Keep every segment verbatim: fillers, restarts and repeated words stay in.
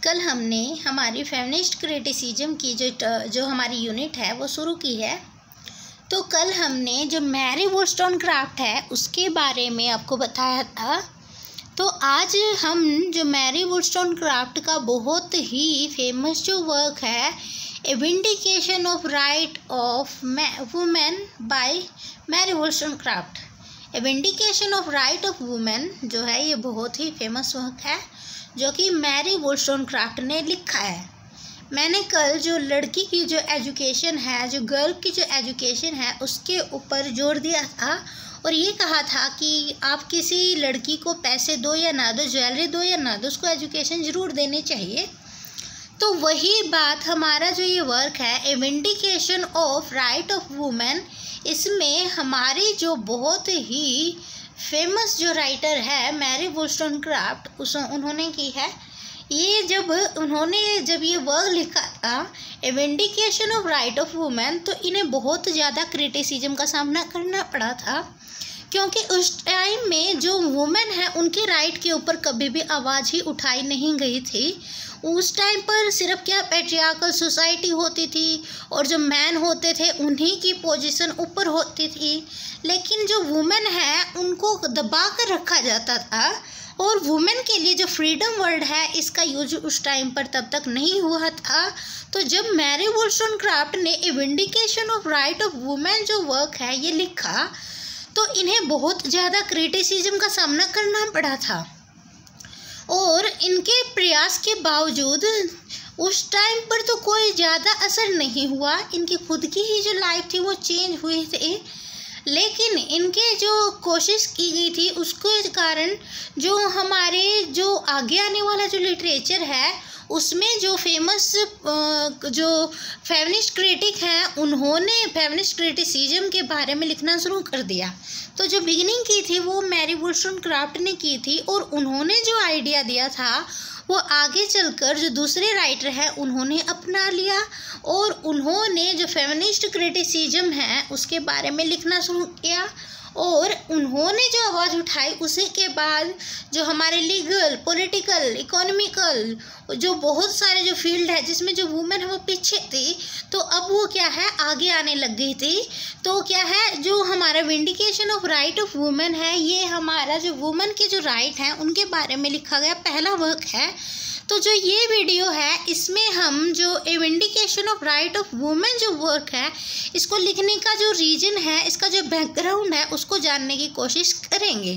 कल हमने हमारी फेमिनिस्ट क्रिटिसिज्म की जो जो हमारी यूनिट है वो शुरू की है। तो कल हमने जो मैरी वोllstonecraft है उसके बारे में आपको बताया था। तो आज हम जो मैरी वोllstonecraft का बहुत ही फेमस जो वर्क है a vindication of right of women by Mary Wollstonecraft, a vindication of right of women जो है ये बहुत ही फेमस वर्क है जो कि मैरी वोllstonecraft ने लिखा है। मैंने कल जो लड़की की जो एजुकेशन है, जो गर्ल की जो एजुकेशन है उसके ऊपर जोर दिया था और ये कहा था कि आप किसी लड़की को पैसे दो या ना दो, ज्वेलरी दो या ना दो, उसको एजुकेशन ज़रूर देनी चाहिए। तो वही बात हमारा जो ये वर्क है a vindication of right of women, इसमें हमारी जो बहुत ही फेमस जो राइटर है मैरी वोllstonecraft उस उन्होंने की है। ये जब उन्होंने जब ये वर्क लिखा था a vindication of right of women, तो इन्हें बहुत ज़्यादा क्रिटिसिज्म का सामना करना पड़ा था क्योंकि उस टाइम में जो वुमेन है उनके राइट के ऊपर कभी भी आवाज़ ही उठाई नहीं गई थी। उस टाइम पर सिर्फ क्या पैट्रियार्कल सोसाइटी होती थी और जो मैन होते थे उन्हीं की पोजीशन ऊपर होती थी, लेकिन जो वुमेन है उनको दबा कर रखा जाता था और वुमेन के लिए जो फ्रीडम वर्ड है इसका यूज उस टाइम पर तब तक नहीं हुआ था। तो जब मैरी वोllstonecraft ने a vindication of right of women जो वर्क है ये लिखा तो इन्हें बहुत ज़्यादा क्रिटिसिज्म का सामना करना पड़ा था और इनके प्रयास के बावजूद उस टाइम पर तो कोई ज़्यादा असर नहीं हुआ। इनकी खुद की ही जो लाइफ थी वो चेंज हुई थी, लेकिन इनके जो कोशिश की गई थी उसके कारण जो हमारे जो आगे आने वाला जो लिटरेचर है उसमें जो फेमस जो फेमिनिस्ट क्रिटिक हैं उन्होंने फेमिनिस्ट क्रिटिसिज्म के बारे में लिखना शुरू कर दिया। तो जो बिगिनिंग की थी वो मैरी वोllstonecraft ने की थी और उन्होंने जो आइडिया दिया था वो आगे चलकर जो दूसरे राइटर हैं उन्होंने अपना लिया और उन्होंने जो फेमिनिस्ट क्रिटिसिज्म है उसके बारे में लिखना शुरू किया और उन्होंने जो आवाज़ उठाई उसी के बाद जो हमारे लीगल, पॉलिटिकल, इकोनॉमिकल जो बहुत सारे जो फील्ड है जिसमें जो वुमेन है वो पीछे थी, तो अब वो क्या है आगे आने लग गई थी। तो क्या है जो हमारा vindication of right of women है ये हमारा जो वुमेन के जो राइट हैं उनके बारे में लिखा गया पहला वर्क है। तो जो ये वीडियो है इसमें हम जो a vindication of right of women जो वर्क है इसको लिखने का जो रीजन है, इसका जो बैकग्राउंड है उसको जानने की कोशिश करेंगे।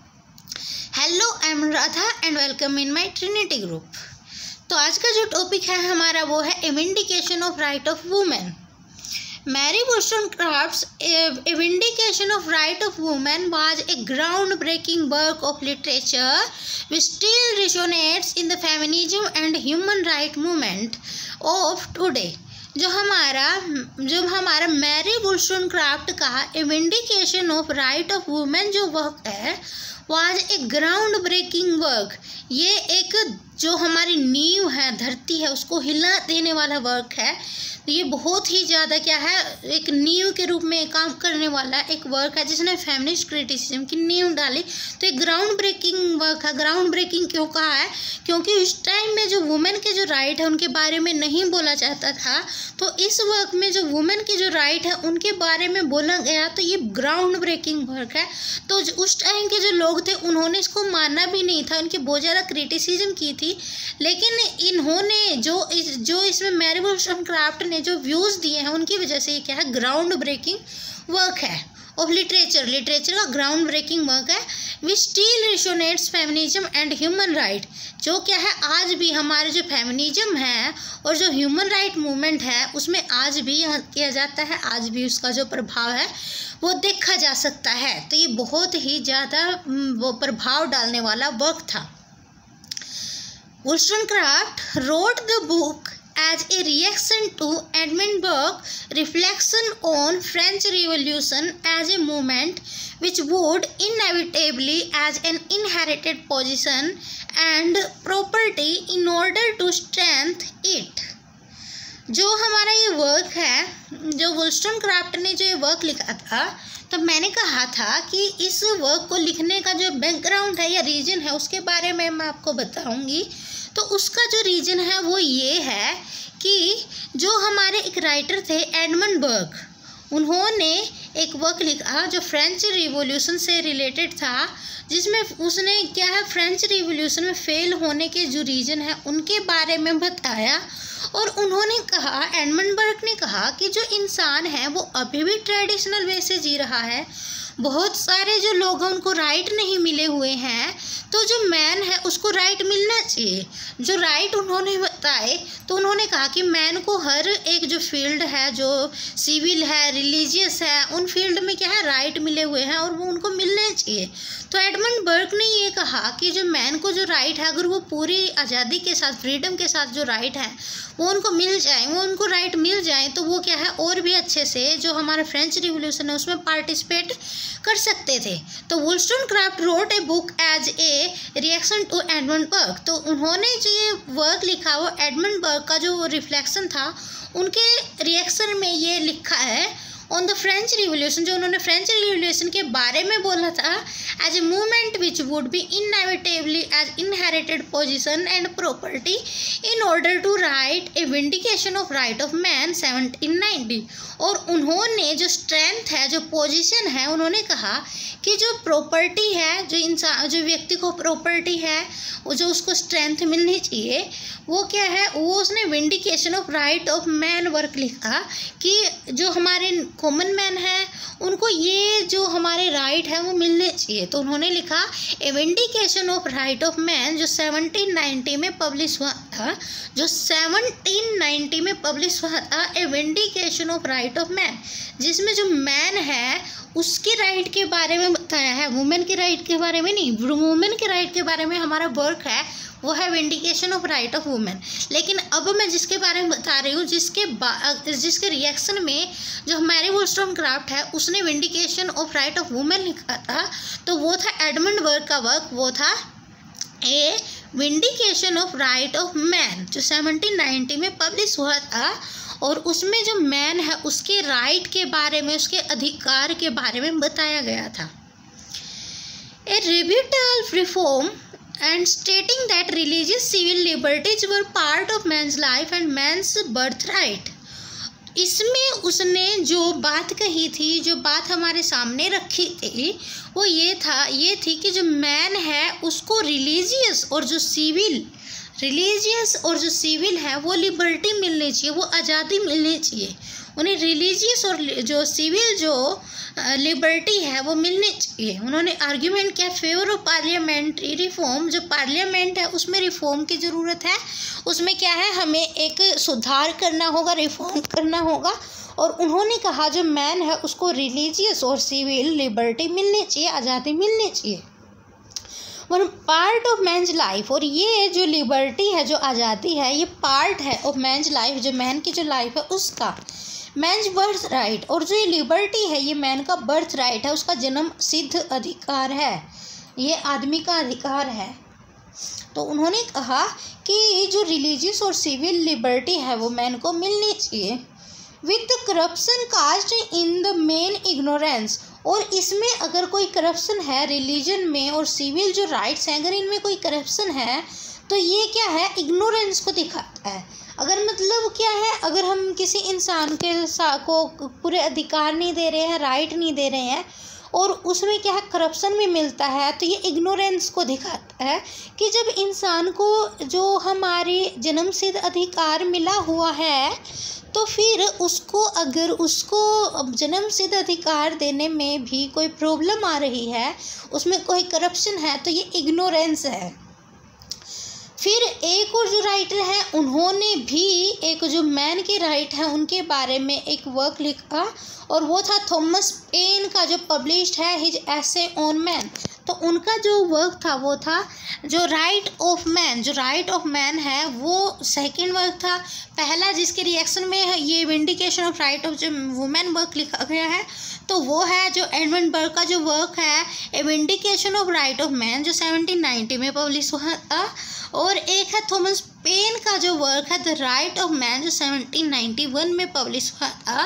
Hello, I am Radha and welcome in my Trinity group. तो आज का जो टॉपिक है हमारा वो है a vindication of right of women. Mary Wollstonecraft's A Vindication of Right of Women was a groundbreaking work of literature which still resonates in the feminism and human rights movement of today। जो हमारा जो हमारा Mary Wollstonecraft का a vindication of right of women जो work है was a ground breaking work, ये एक जो हमारी नींव है, धरती है, उसको हिला देने वाला वर्क है। ये बहुत ही ज़्यादा क्या है एक नींव के रूप में काम करने वाला एक वर्क है जिसने फेमिनिस्ट क्रिटिसिज्म की नींव डाली। तो एक ग्राउंड ब्रेकिंग वर्क है। ग्राउंड ब्रेकिंग क्यों कहा है? क्योंकि उस टाइम में जो वुमेन के जो राइट है उनके बारे में नहीं बोला जाता था, तो इस वर्क में जो वुमेन के जो राइट है उनके बारे में बोला गया, तो ये ग्राउंड ब्रेकिंग वर्क है। तो उस टाइम के जो लोग थे उन्होंने इसको माना भी नहीं था, उनकी बहुत ज़्यादा क्रिटिसिज्म की थी, लेकिन इन्होंने जो इस जो इसमें मैरी वोllstonecraft ने जो व्यूज़ दिए हैं उनकी वजह से ये क्या है ग्राउंड ब्रेकिंग वर्क है ऑफ लिटरेचर। लिटरेचर का ग्राउंड ब्रेकिंग वर्क है which still resonates feminism and human right, जो क्या है आज भी हमारे जो फेमिनिज्म है और जो ह्यूमन राइट मूवमेंट है उसमें आज भी यह किया जाता है, आज भी उसका जो प्रभाव है वो देखा जा सकता है। तो ये बहुत ही ज़्यादा वो प्रभाव डालने वाला वर्क था। Wollstonecraft wrote the book as a reaction to Edmund Burke's reflection on French Revolution as a movement which would inevitably as an inherited position and property in order to strengthen it। जो हमारा ये work है, जो वोllstonecraft ने जो ये work लिखा था, तब मैंने कहा था कि इस वर्क को लिखने का जो बैकग्राउंड है या रीजन है उसके बारे में मैं आपको बताऊंगी। तो उसका जो रीजन है वो ये है कि जो हमारे एक राइटर थे एडमंड बर्ग, उन्होंने एक वर्क लिखा जो फ्रेंच रिवॉल्यूशन से रिलेटेड था, जिसमें उसने क्या है फ्रेंच रिवॉल्यूशन में फेल होने के जो रीजन है उनके बारे में बताया। और उन्होंने कहा, एडमंड बर्ग ने कहा कि जो इंसान है वो अभी भी ट्रेडिशनल वे से जी रहा है, बहुत सारे जो लोग हैं उनको राइट नहीं मिले हुए हैं, तो जो मैन है उसको राइट मिलना चाहिए। जो राइट उन्होंने बताए तो उन्होंने कहा कि मैन को हर एक जो फील्ड है, जो सिविल है, रिलीजियस है, उन फील्ड में क्या है राइट मिले हुए हैं और वो उनको मिलने चाहिए। तो एडमंड बर्ग ने ये कहा कि जो मैन को जो राइट है, अगर वो पूरी आज़ादी के साथ, फ्रीडम के साथ जो राइट है वो उनको मिल जाए, वो उनको राइट मिल जाए, तो वो क्या है और भी अच्छे से जो हमारा फ्रेंच रिवॉल्यूशन है उसमें पार्टिसिपेट कर सकते थे। तो Wollstonecraft wrote a book as a reaction to Edmund Burke. तो उन्होंने जो ये वर्क लिखा वो एडमंड बर्ग का जो रिफ्लेक्शन था उनके रिएक्शन में ये लिखा है ऑन द फ्रेंच रिवॉल्यूशन, जो उन्होंने फ्रेंच रिवॉल्यूशन के बारे में बोला था, as a movement which would be inevitably as inherited position and property in order to write a vindication of right of man seventeen ninety. और उन्होंने जो स्ट्रेंथ है, जो पोजीशन है, उन्होंने कहा कि जो प्रॉपर्टी है, जो इंसान, जो व्यक्ति को प्रॉपर्टी है, वो जो उसको स्ट्रेंथ मिलनी चाहिए, वो क्या है, वो उसने vindication of right of man work लिखा कि जो हमारे कॉमन मैन है उनको ये जो हमारे राइट है वो मिलने चाहिए। तो उन्होंने लिखा a vindication of right of man, जो सेवनटीन नाइंटी में पब्लिश हुआ था, जो सेवनटीन नाइंटी में पब्लिश हुआ था a vindication of right of man, जिसमें जो मैन है उसके राइट के बारे में बताया है, वुमेन के राइट के बारे में नहीं। वुमेन के राइट के बारे में हमारा वर्क है वो है vindication of right of women. लेकिन अब मैं जिसके बारे में बता रही हूँ, जिसके जिसके रिएक्शन में जो मैरी वुllstonecraft है उसने vindication of right of women लिखा था, तो वो था एडमंड बर्ग का वर्क, वो था a vindication of right of man, जो सेवनटीन नाइंटी में पब्लिश हुआ था। और उसमें जो मैन है उसके राइट के बारे में, उसके अधिकार के बारे में बताया गया था। A rebuttal reform and stating that religious civil liberties were part of man's life and man's birthright। इसमें उसने जो बात कही थी, जो बात हमारे सामने रखी थी, वो ये था ये थी कि जो मैन है उसको रिलीजियस और जो सिविल रिलीजियस और जो सिविल है वो लिबर्टी मिलनी चाहिए, वो आज़ादी मिलनी चाहिए। उन्हें रिलीजियस और जो सिविल जो लिबर्टी है वो मिलनी चाहिए। उन्होंने आर्ग्यूमेंट किया फेवर ऑफ पार्लियामेंट्री रिफॉर्म, जो पार्लियामेंट है उसमें रिफॉर्म की ज़रूरत है, उसमें क्या है हमें एक सुधार करना होगा, रिफॉर्म करना होगा। और उन्होंने कहा जो मैन है उसको रिलीजियस और सिविल लिबर्टी मिलनी चाहिए, आज़ादी मिलनी चाहिए, one part of man's life. और ये जो लिबर्टी है, जो आज़ादी है, ये पार्ट है ऑफ मैंस लाइफ, जो मैन की जो लाइफ है उसका, मैंस बर्थ राइट। और जो ये लिबर्टी है ये मैन का बर्थ राइट है, उसका जन्म सिद्ध अधिकार है, ये आदमी का अधिकार है। तो उन्होंने कहा कि जो रिलीजियस और सिविल लिबर्टी है वो मैन को मिलनी चाहिए, with the corruption cast in the main ignorance. और इसमें अगर कोई करप्शन है रिलीजन में और सिविल जो राइट्स हैं, अगर इनमें कोई करप्शन है तो ये क्या है, इग्नोरेंस को दिखाता है। अगर मतलब क्या है, अगर हम किसी इंसान के सा को पूरे अधिकार नहीं दे रहे हैं, राइट नहीं दे रहे हैं, और उसमें क्या है करप्शन भी मिलता है, तो ये इग्नोरेंस को दिखाता है कि जब इंसान को जो हमारे जन्मसिद्ध अधिकार मिला हुआ है तो फिर उसको अगर उसको जन्मसिद्ध अधिकार देने में भी कोई प्रॉब्लम आ रही है, उसमें कोई करप्शन है, तो ये इग्नोरेंस है। फिर एक और जो राइटर हैं उन्होंने भी एक जो मैन के राइट हैं उनके बारे में एक वर्क लिखा, और वो था थॉमस पेन का, जो पब्लिश्ड है हिज एसे ऑन मैन। तो उनका जो वर्क था वो था जो राइट ऑफ मैन, जो राइट ऑफ मैन है वो सेकंड वर्क था। पहला जिसके रिएक्शन में ये विंडिकेशन ऑफ राइट ऑफ जो वुमेन वर्क लिखा गया है, तो वो है जो एडमंड बर्ग का जो वर्क है a vindication of right of man, जो सेवनटीन नाइंटी में पब्लिश हुआ था। और एक है थॉमस पेन का जो वर्क है द राइट ऑफ मैन, जो सेवनटीन नाइंटी वन में पब्लिश हुआ था।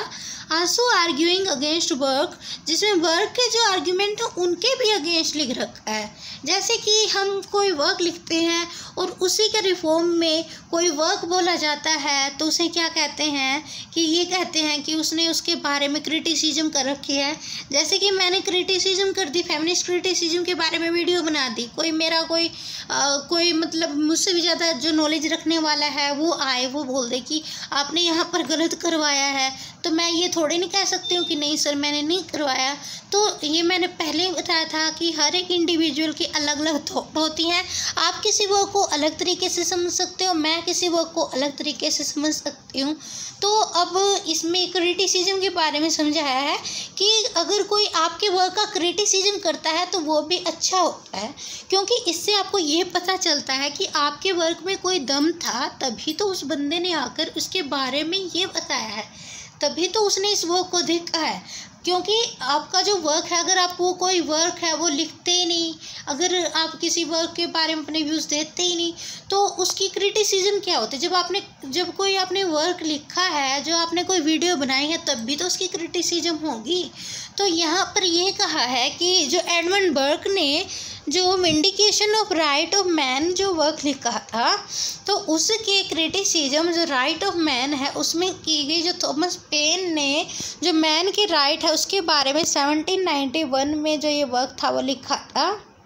आल्सो आर्ग्यूइंग अगेंस्ट वर्क, जिसमें वर्क के जो आर्ग्यूमेंट है उनके भी अगेंस्ट लिख रखा है। जैसे कि हम कोई वर्क लिखते हैं और उसी के रिफॉर्म में कोई वर्क बोला जाता है तो उसे क्या कहते हैं कि ये कहते हैं कि उसने उसके बारे में क्रिटिसिज्म कर रखी है। जैसे कि मैंने क्रिटिसिज्म कर दी, फेमिनिस्ट क्रिटिसिज्म के बारे में वीडियो बना दी, कोई मेरा कोई आ, कोई मतलब मुझसे भी ज़्यादा जो नॉलेज रखने वाला है वो आए, वो बोल दे कि आपने यहाँ पर गलत करवाया है, तो मैं ये थोड़ी नहीं कह सकती हूँ कि नहीं सर मैंने नहीं करवाया। तो ये मैंने पहले ही बताया था कि हर एक इंडिविजुअल की अलग अलग थॉट होती हैं। आप किसी वर्क को अलग तरीके से समझ सकते हो, मैं किसी वर्क को अलग तरीके से समझ सकती हूँ। तो अब इसमें क्रिटिसिज्म के बारे में समझाया है कि अगर कोई आपके वर्क का क्रिटिसिज्म करता है तो वो भी अच्छा होता है, क्योंकि इससे आपको ये पता चलता है कि आपके वर्क में कोई दम था, तभी तो उस बंदे ने आकर उसके बारे में ये बताया है, तभी तो उसने इस वर्क को देखा है। क्योंकि आपका जो वर्क है, अगर आप वो कोई वर्क है वो लिखते ही नहीं, अगर आप किसी वर्क के बारे में अपने व्यूज़ देते ही नहीं, तो उसकी क्रिटिसिज्म क्या होती है। जब आपने जब कोई आपने वर्क लिखा है, जो आपने कोई वीडियो बनाई है, तब भी तो उसकी क्रिटिसिज्म होगी। तो यहाँ पर ये कहा है कि जो एडमंड बर्क ने जो vindication of right of man जो वर्क लिखा था, तो उसके क्रिटिसिज्म जो राइट ऑफ मैन है उसमें की गई। जो थॉमस पेन ने जो मैन के राइट है उसके बारे में सेवनटीन नाइन्टी वन में जो ये वर्क था वो लिखा था।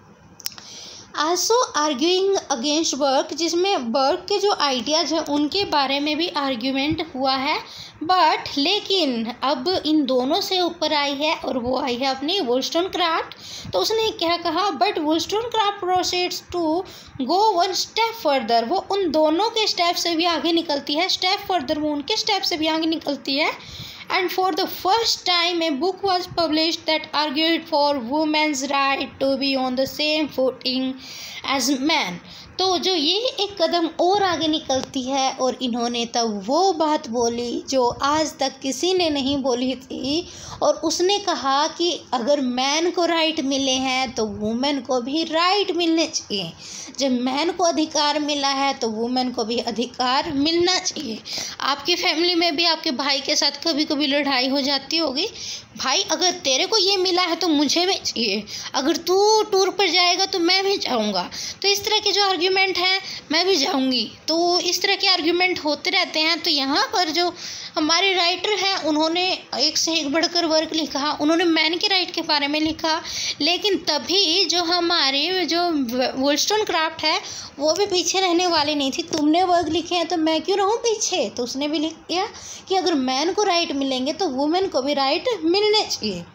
आल्सो आर्ग्यूइंग अगेंस्ट वर्क, जिसमें वर्क के जो आइडियाज़ हैं उनके बारे में भी आर्ग्यूमेंट हुआ है। बट लेकिन अब इन दोनों से ऊपर आई है और वो आई है अपनी वुllstonecraft। तो उसने क्या कहा, but Wollstonecraft proceeds to go one step further, वो उन दोनों के स्टेप से भी आगे निकलती है, स्टेप फर्दर वो उनके स्टेप से भी आगे निकलती है। And for the first time a book was published that argued for women's right to be on the same footing as men। तो जो ये एक कदम और आगे निकलती है और इन्होंने तब वो बात बोली जो आज तक किसी ने नहीं बोली थी, और उसने कहा कि अगर मैन को राइट मिले हैं तो वुमेन को भी राइट मिलने चाहिए। जब मैन को अधिकार मिला है तो वुमेन को भी अधिकार मिलना चाहिए। आपकी फैमिली में भी आपके भाई के साथ कभी कभी लड़ाई हो जाती होगी, भाई अगर तेरे को ये मिला है तो मुझे भी चाहिए, अगर तू टूर पर जाएगा तो मैं भी जाऊंगा। तो इस तरह के जो आर्ग्यूमेंट हैं, मैं भी जाऊंगी, तो इस तरह के आर्ग्यूमेंट होते रहते हैं। तो यहाँ पर जो हमारे राइटर हैं उन्होंने एक से एक बढ़कर वर्क लिखा, उन्होंने मैन के राइट के बारे में लिखा, लेकिन तभी जो हमारे जो वुllstonecraft है वो भी पीछे रहने वाली नहीं थी। तुमने वर्क लिखे हैं तो मैं क्यों रहूँ पीछे, तो उसने भी लिख दिया कि अगर मैन को राइट मिलेंगे तो वुमेन को भी राइट मिलने चाहिए।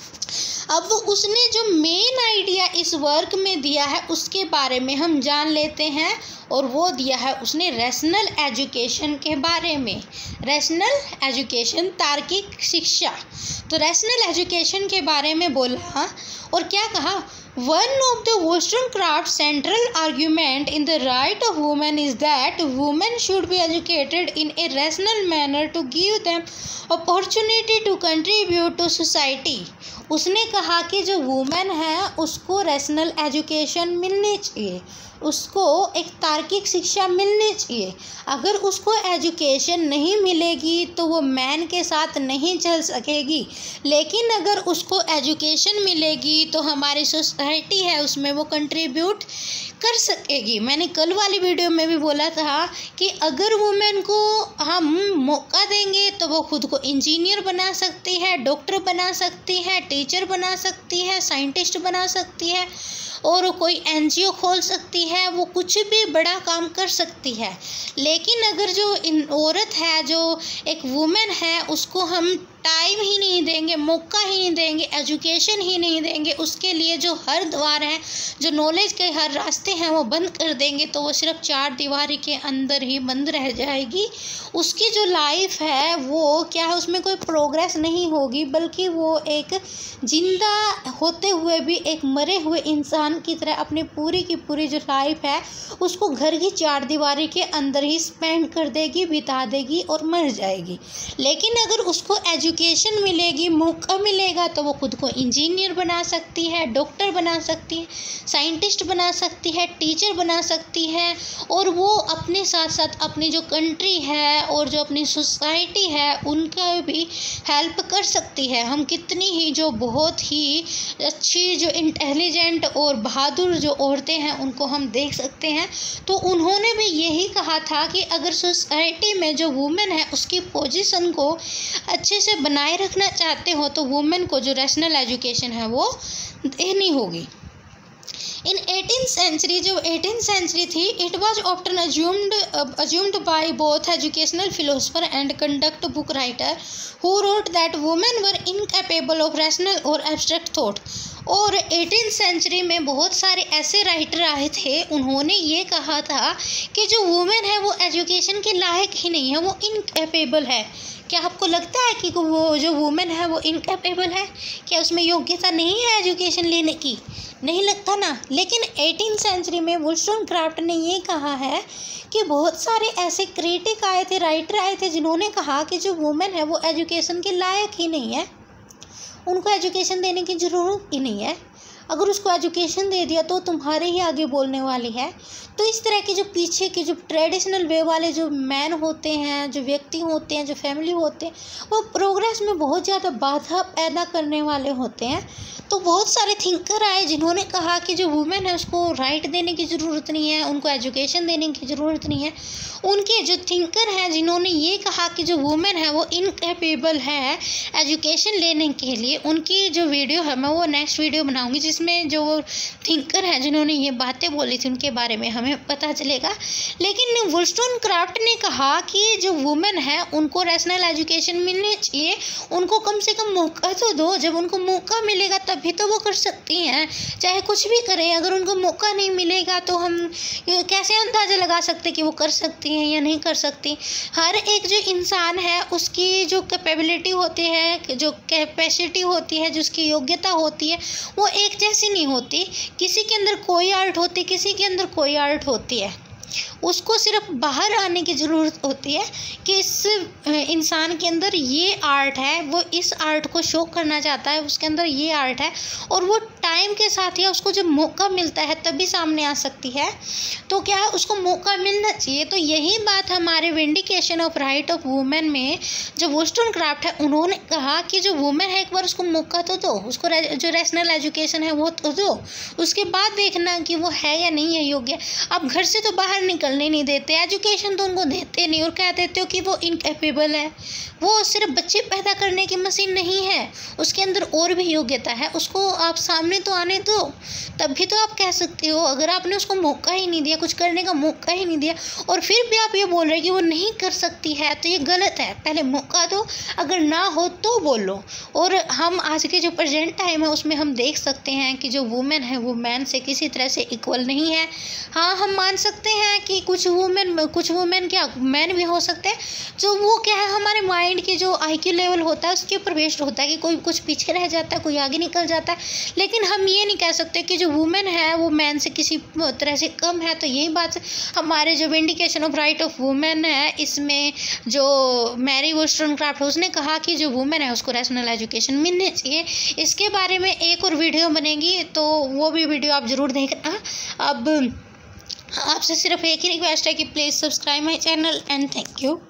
अब उसने जो मेन आइडिया इस वर्क में दिया है उसके बारे में हम जान लेते हैं, और वो दिया है उसने रैशनल एजुकेशन के बारे में। रैशनल एजुकेशन, तार्किक शिक्षा। तो रैशनल एजुकेशन के बारे में बोला और क्या कहा, one of the Wollstonecraft central argument in the right of women is that women should be educated in a rational manner to give them opportunity to contribute to society. उसने कहा कि जो वुमेन है उसको रैशनल एजुकेशन मिलनी चाहिए, उसको एक तार्किक शिक्षा मिलनी चाहिए। अगर उसको एजुकेशन नहीं मिलेगी तो वो मैन के साथ नहीं चल सकेगी, लेकिन अगर उसको एजुकेशन मिलेगी तो हमारी सोसाइटी है उसमें वो कंट्रीब्यूट कर सकेगी। मैंने कल वाली वीडियो में भी बोला था कि अगर वुमेन को हम मौका देंगे तो वो खुद को इंजीनियर बना सकती है, डॉक्टर बना सकती है, टीचर बना सकती है, साइंटिस्ट बना सकती है, और कोई एनजीओ खोल सकती है, वो कुछ भी बड़ा काम कर सकती है। लेकिन अगर जो इन औरत है, जो एक वुमेन है, उसको हम टाइम ही नहीं देंगे, मौका ही नहीं देंगे, एजुकेशन ही नहीं देंगे, उसके लिए जो हर द्वार है, जो नॉलेज के हर रास्ते हैं वो बंद कर देंगे, तो वो सिर्फ चार दीवारी के अंदर ही बंद रह जाएगी। उसकी जो लाइफ है वो क्या है, उसमें कोई प्रोग्रेस नहीं होगी, बल्कि वो एक जिंदा होते हुए भी एक मरे हुए इंसान की तरह अपनी पूरी की पूरी जो लाइफ है उसको घर की चार दीवारी के अंदर ही स्पेंड कर देगी, बिता देगी और मर जाएगी। लेकिन अगर उसको एजुकेशन एजुकेशन मिलेगी, मौका मिलेगा तो वो खुद को इंजीनियर बना सकती है, डॉक्टर बना सकती है, साइंटिस्ट बना सकती है, टीचर बना सकती है, और वो अपने साथ साथ अपनी जो कंट्री है और जो अपनी सोसाइटी है उनका भी हेल्प कर सकती है। हम कितनी ही जो बहुत ही अच्छी जो इंटेलिजेंट और बहादुर जो औरतें हैं उनको हम देख सकते हैं। तो उन्होंने भी यही कहा था कि अगर सोसाइटी में जो वुमेन है उसकी पोजीशन को अच्छे से बनाए रखना चाहते हो तो वुमेन को जो रैशनल एजुकेशन है वो देनी होगी। इन एटीन सेंचुरी जो एटीन सेंचुरी थी, it was often assumed assumed by both educational philosopher and conduct book writer who wrote that women were incapable of rational और एब्स्ट्रैक्ट थॉट। और एटीन सेंचुरी में बहुत सारे ऐसे राइटर आए थे, उन्होंने ये कहा था कि जो वुमेन है वो एजुकेशन के लायक ही नहीं है, वो इनकैपेबल है। क्या आपको लगता है कि वो जो वुमेन है वो इनकैपेबल है? क्या उसमें योग्यता नहीं है एजुकेशन लेने की? नहीं लगता ना। लेकिन एटीन सेंचुरी में वुllstonecraft ने ये कहा है कि बहुत सारे ऐसे क्रिटिक आए थे, राइटर आए थे, जिन्होंने कहा कि जो वुमेन है वो एजुकेशन के लायक ही नहीं है, उनको एजुकेशन देने की ज़रूरत ही नहीं है। अगर उसको एजुकेशन दे दिया तो तुम्हारे ही आगे बोलने वाली है। तो इस तरह के जो पीछे के जो ट्रेडिशनल वे वाले जो मैन होते हैं, जो व्यक्ति होते हैं, जो फैमिली होते हैं, वो प्रोग्रेस में बहुत ज़्यादा बाधा पैदा करने वाले होते हैं। तो बहुत सारे थिंकर आए जिन्होंने कहा कि जो वुमेन है उसको राइट देने की ज़रूरत नहीं है, उनको एजुकेशन देने की ज़रूरत नहीं है। उनके जो थिंकर हैं जिन्होंने ये कहा कि जो वुमेन है वो इनकैपेबल है एजुकेशन लेने के लिए, उनकी जो वीडियो है मैं वो नेक्स्ट वीडियो बनाऊंगी जिसमें जो थिंकर हैं जिन्होंने ये बातें बोली थी उनके बारे में हमें पता चलेगा। लेकिन वुllstonecraft ने कहा कि जो वुमेन है उनको रैशनल एजुकेशन मिलनी चाहिए, उनको कम से कम मौका तो दो। जब उनको मौका मिलेगा तभी तो वो कर सकती हैं, चाहे कुछ भी करें। अगर उनको मौका नहीं मिलेगा तो हम कैसे अंदाज़ा लगा सकते कि वो कर सकती हैं या नहीं कर सकती। हर एक जो इंसान है उसकी जो कैपेबिलिटी होती है, जो कैपेसिटी होती है, जो उसकी योग्यता होती है वो एक जैसी नहीं होती। किसी के अंदर कोई आर्ट होती, किसी के अंदर कोई आर्ट होती है। उसको सिर्फ बाहर आने की ज़रूरत होती है कि इस इंसान के अंदर ये आर्ट है, वो इस आर्ट को शो करना चाहता है, उसके अंदर ये आर्ट है, और वो टाइम के साथ या उसको जब मौका मिलता है तभी सामने आ सकती है। तो क्या है, उसको मौका मिलना चाहिए। तो यही बात हमारे vindication of right of women में जो वुllstonecraft है उन्होंने कहा कि जो वुमेन है एक बार उसको मौका तो दो, उसको जो रैशनल एजुकेशन है वो तो दो, उसके बाद देखना कि वो है या नहीं है योग्य। अब घर से तो बाहर निकलने नहीं देते, एजुकेशन तो उनको देते नहीं, और कह देते हो कि वो इनकैपेबल है। वो सिर्फ बच्चे पैदा करने की मशीन नहीं है, उसके अंदर और भी योग्यता है, उसको आप सामने तो आने दो, तभी तो आप कह सकते हो। अगर आपने उसको मौका ही नहीं दिया, कुछ करने का मौका ही नहीं दिया, और फिर भी आप ये बोल रहे हैं कि वो नहीं कर सकती है, तो ये गलत है। पहले मौका दो, अगर ना हो तो बोलो। और हम आज के जो प्रेजेंट टाइम है उसमें हम देख सकते हैं कि जो वुमेन है वो मैन से किसी तरह से इक्वल नहीं है। हाँ, हम मान सकते हैं कि कुछ वुमेन कुछ वुमेन क्या मैन भी हो सकते हैं, जो वो क्या है हमारे माइंड की जो आईक्यू लेवल होता है उसके ऊपर बेस्ड होता है कि कोई कुछ पीछे रह जाता है, कोई आगे निकल जाता है। लेकिन हम ये नहीं कह सकते कि जो वुमेन है वो मैन से किसी तरह से कम है। तो यही बात हमारे जो vindication of right of women है इसमें जो मैरी वुllstonecraft उसने कहा कि जो वुमेन है उसको रैशनल एजुकेशन मिलनी चाहिए। इसके बारे में एक और वीडियो बनेगी तो वो भी वीडियो आप ज़रूर देखना। अब आपसे सिर्फ एक ही रिक्वेस्ट है कि please subscribe my channel and thank you.